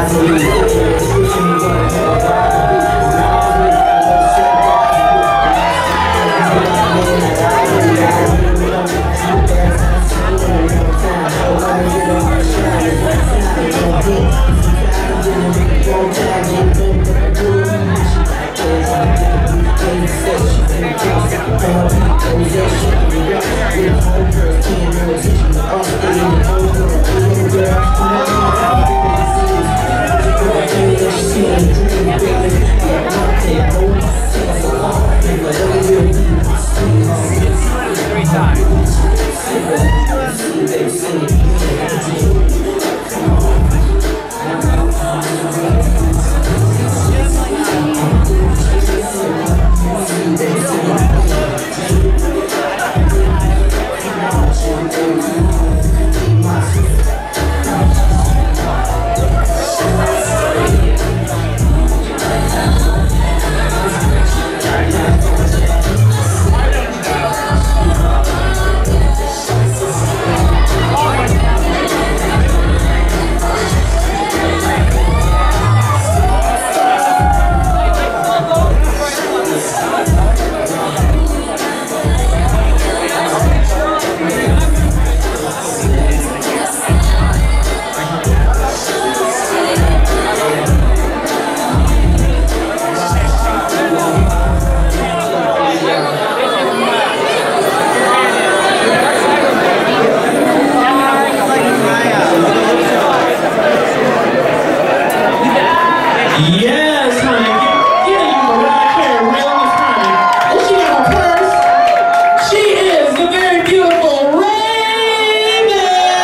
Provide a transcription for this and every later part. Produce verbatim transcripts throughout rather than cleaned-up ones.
Yes, honey. Give you Mariah Carey realness, honey. Oh, she got a purse. She is the very beautiful Raven.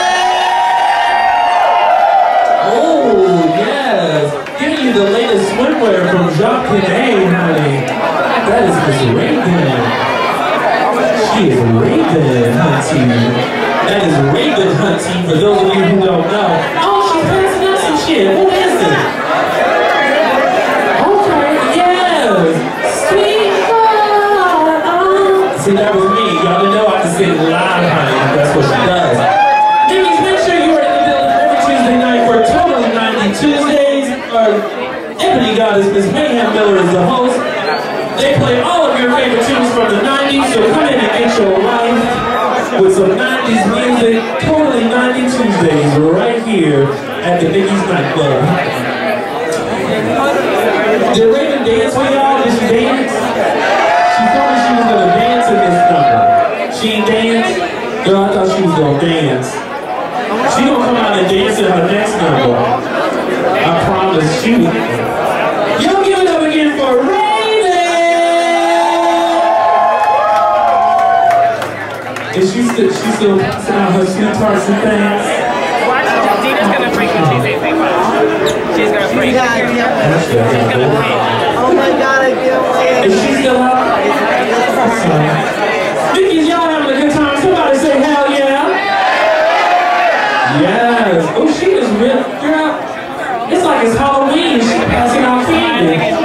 Oh, yes. Giving you the latest swimwear from Jacques Canet, honey. That is Miss Raven. She is Raven Hunting. That is Raven Hunting for those of you who don't know. Oh, she's passing out some shit. Who is it? See, that was me. Y'all didn't know I could sing live, honey. That's what she does. Ladies, make sure you are in the building every Tuesday night for Totally ninety Tuesdays. Our Ebony Goddess, Miss Mayhem Miller, is the host. They play all of your favorite tunes from the nineties, so come in and get your life with some nineties music. Totally ninety Tuesdays right here at the Micky's nightclub. Did Raven dance for y'all? Did she dance? She told me she was gonna dance in this number. She ain't dance? Girl, I thought she was gonna dance. She gonna come out and dance in her next number. I promise you. Y'all give it up again for Raven! Is she still, she still passing out her sweet tarts and things? Watch it, Dina's gonna freak when she says things. She's gonna freak. She's gonna freak. Oh my God, I can't wait. Is she still up? Mickey's y'all having a good time. Somebody say hell yeah. Yes. Oh, she is real. Girl, it's like it's Halloween. She's passing out candy.